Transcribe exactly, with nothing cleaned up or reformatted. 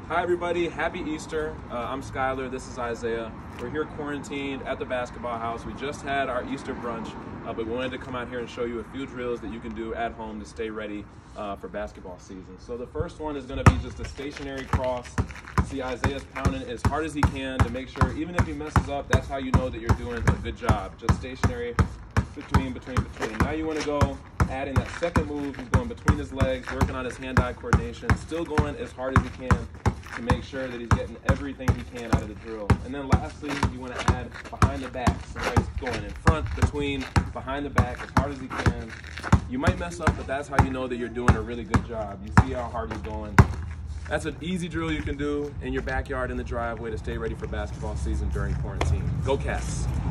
Hi everybody, happy Easter. Uh, I'm Skylar, this is Isaiah. We're here quarantined at the basketball house. We just had our Easter brunch, uh, but we wanted to come out here and show you a few drills that you can do at home to stay ready uh, for basketball season. So the first one is gonna be just a stationary cross. See, Isaiah's pounding as hard as he can to make sure, even if he messes up, that's how you know that you're doing a good job. Just stationary, between, between, between. Now you wanna go adding that second move. He's going between his legs, working on his hand-eye coordination, still going as hard as he can to make sure that he's getting everything he can out of the drill. And then lastly, you want to add behind the back. So he's going in front, between, behind the back as hard as he can. You might mess up, but that's how you know that you're doing a really good job. You see how hard he's going. That's an easy drill you can do in your backyard, in the driveway, to stay ready for basketball season during quarantine. Go Cats!